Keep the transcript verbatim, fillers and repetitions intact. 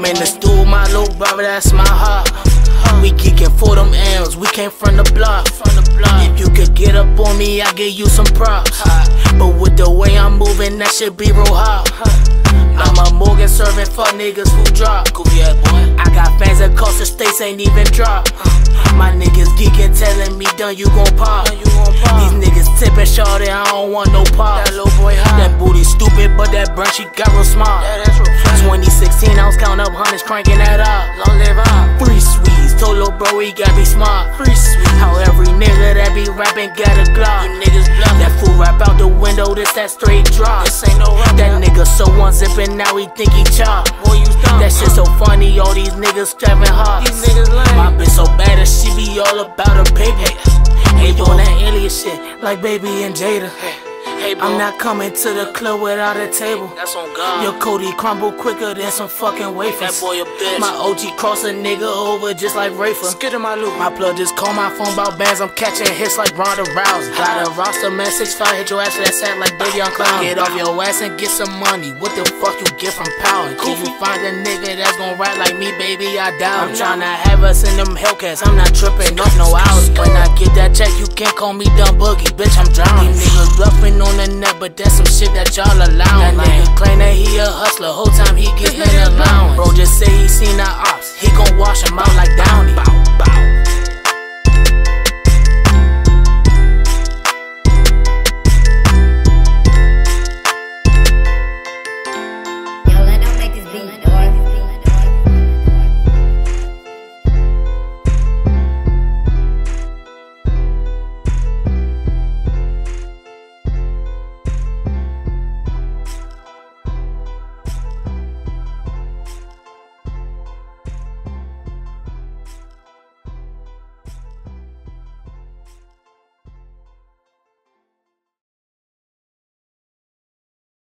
I'm in the stool, my little brother, that's my heart. We geeking for them M's, we came from the block. If you could get up on me, I give you some props. But with the way I'm moving, that shit be real hot. I'm a Morgan servant for niggas who drop. I got fans across the states, ain't even drop. My niggas geeking, telling me done, you gon' pop. These niggas tipping shorty, I don't want no pop. That booty stupid, but that brunch she got real smart. twenty sixteen, I was counting up hundreds, cranking that up. Free sweets, told lil' bro he gotta be smart. How every nigga that be rapping got a Glock. That fool rap out the window, this that straight drop. That nigga so unzippin', now he think he chop. That shit so funny, all these niggas strapping hard. My bitch so bad that she be all about her paper. Hey, on that alien shit, like Baby and Jada. I'm not coming to the club without a table. That's on God. Your Cody crumble quicker than some fucking wafers. That boy a bitch. My O G cross a nigga over just like Rafer. Skid in my loop. My plug just call my phone about bands. I'm catching hits like Ronda Rousey. Got a roster man, six five, hit your ass for that sack like Baby on Clown. Get off your ass and get some money. What the fuck you get from power? If you find a nigga that's gon' rap like me, baby, I doubt. I'm tryna have us in them Hellcats. I'm not tripping off no hours. When I get that check, you can't call me dumb boogie, bitch. I'm drowning. These niggas bluffing on the net, but that's some shit that y'all allow. That nigga claim that he a hustler, whole time he gets me allowance. Bro just say he seen our ops, he gon' wash him out like Downey.